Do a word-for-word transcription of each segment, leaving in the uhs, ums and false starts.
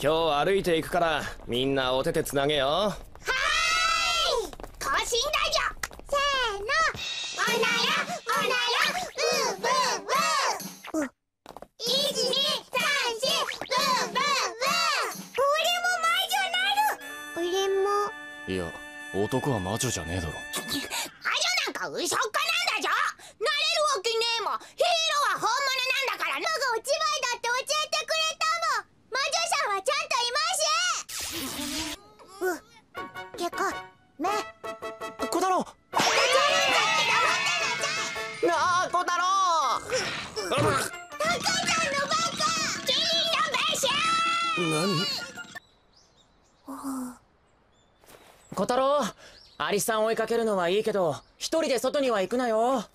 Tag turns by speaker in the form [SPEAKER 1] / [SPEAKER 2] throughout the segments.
[SPEAKER 1] 今日歩いていくからみんなお手手つなげよ。はーい、
[SPEAKER 2] 更新だじゃ。せーの、おならおならブーブーブー。いちにさんしブーブーブー。俺も魔女なる。俺も。
[SPEAKER 3] いや、男は魔女じゃねえだろ。
[SPEAKER 2] 魔女なんか嘘っかなんだじゃ。なれるわけねえもん。ヒーローは本物なんだからな。おちまいだって教えてくれたもん。魔女さんはちゃんといます。う、てか、目。
[SPEAKER 1] 小太郎。なあ、小太郎。
[SPEAKER 2] タカちゃんのバカ。キリンの弁償。
[SPEAKER 1] 何？
[SPEAKER 4] 小太郎、アリさん追いかけるのはいいけど、一人で外には行くなよ。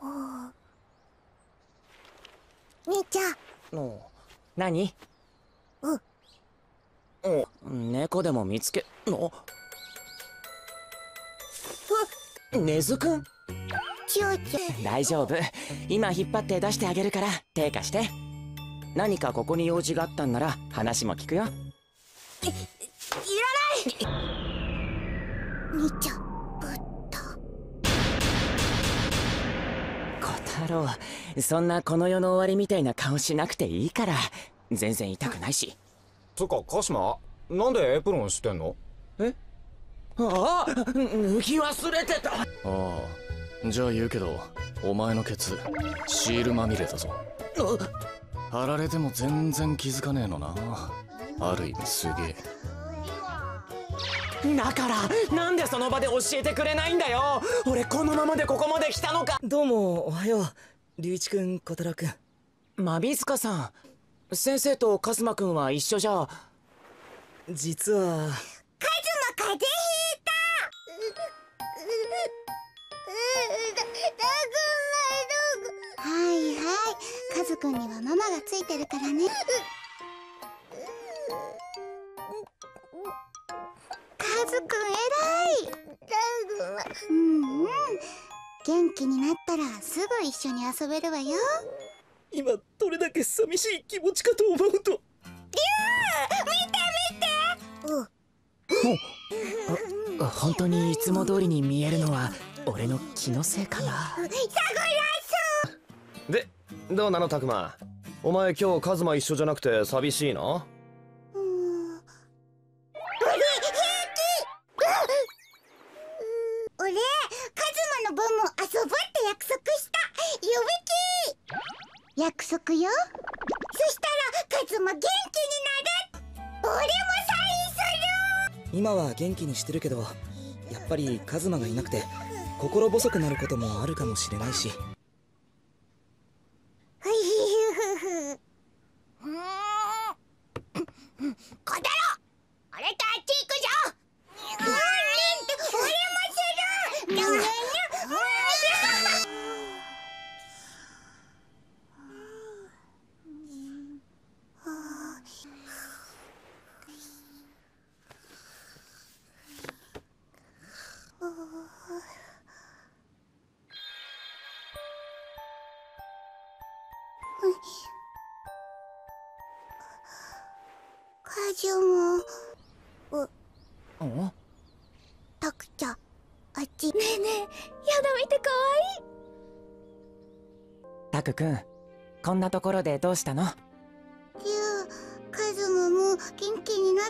[SPEAKER 2] 兄ちゃん。
[SPEAKER 4] お何？
[SPEAKER 2] うん。
[SPEAKER 4] お、猫でも見つけ、の根津くん？
[SPEAKER 2] ちおちゃん。
[SPEAKER 4] 大丈夫。今引っ張って出してあげるから、手貸して。何かここに用事があったんなら、話も聞くよ。
[SPEAKER 2] い、いらない。兄ちゃん、ぶった。
[SPEAKER 4] 小太郎、そんなこの世の終わりみたいな顔しなくていいから。全然痛くないし。
[SPEAKER 5] つか、鹿島、なんでエプロンしてんの？
[SPEAKER 4] え？ああ、脱ぎ忘れてた。
[SPEAKER 3] ああ、じゃあ言うけど、お前のケツシールまみれだぞ。貼られても全然気づかねえのな。ある意味すげ
[SPEAKER 4] え。だからなんでその場で教えてくれないんだよ。俺このままでここまで来たのか。
[SPEAKER 6] どうもおはよう、龍一くん、小太郎くん。
[SPEAKER 4] マビ塚さん、先生とカズマくんは一緒じゃ。
[SPEAKER 6] 実は
[SPEAKER 2] カズマ風邪ひいた。はいはい、カズくんにはママがついてるからね。カズくん偉い。うんうん、元気になったらすぐ一緒に遊べるわよ。
[SPEAKER 6] 今どれだけ寂しい気持ちかと思うと。
[SPEAKER 2] リュウ、見て見て。
[SPEAKER 4] お、本当にいつも通りに見えるのは俺の気のせいかな。
[SPEAKER 2] サグラス。
[SPEAKER 1] で、どうなのタクマ。お前今日カズマ一緒じゃなくて寂しいの？
[SPEAKER 2] うん。俺平気。俺カズマの分も遊ぼうって約束した。指き。約束よ。そしたらカズマ元気になる。俺もサインする。
[SPEAKER 6] 今は元気にしてるけど、やっぱりカズマがいなくて心細くなることもあるかもしれないし。
[SPEAKER 2] 小太郎、俺とあっち行くぞ。俺もする。カジュも。
[SPEAKER 4] お、
[SPEAKER 2] タクちゃん、あっち。ねえねえ、やだ、見てかわいい。
[SPEAKER 4] タクくん、こんなところでどうしたの？
[SPEAKER 2] リュウ、カズマも元気になった？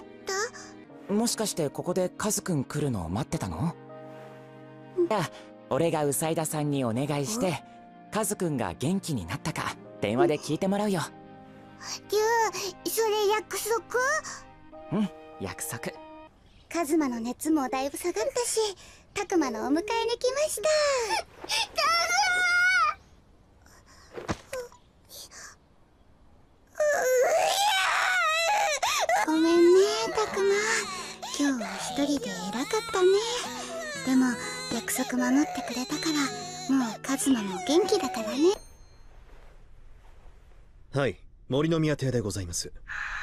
[SPEAKER 4] もしかしてここでカズくん来るのを待ってたの？じゃあ俺がウサイダさんにお願いしてカズくんが元気になったか電話で聞いてもらうよ。
[SPEAKER 2] リュウ、それ約束？
[SPEAKER 4] うん、約束。
[SPEAKER 2] カズマの熱もだいぶ下がったし、タクマのお迎えに来ました。ごめんね、タクマ。今日は一人で偉かったね。でも約束守ってくれたから、もうカズマも元気だからね。
[SPEAKER 7] はい、森の宮邸でございます。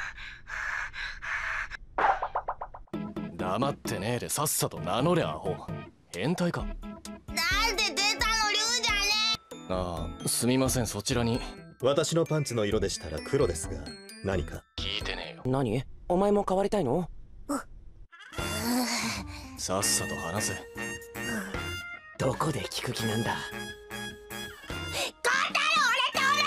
[SPEAKER 3] 黙ってねえでさっさと名乗れアホ。変態か。
[SPEAKER 2] なんで出たの、リュウじゃね。
[SPEAKER 3] ああ、すみません、そちらに。
[SPEAKER 7] 私のパンツの色でしたら黒ですが、何か？
[SPEAKER 3] 聞いてねえよ。
[SPEAKER 4] 何？ お前も変わりたいの？
[SPEAKER 3] さっさと話せ。
[SPEAKER 4] どこで聞く気なんだ？
[SPEAKER 2] コタロウ、俺と同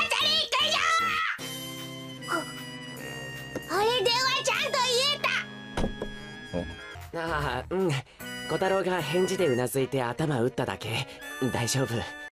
[SPEAKER 2] じに行くよ。あれ、電話ちゃんと言えた。
[SPEAKER 4] ああ、うん。小太郎が返事でうなずいて頭打っただけ。大丈夫。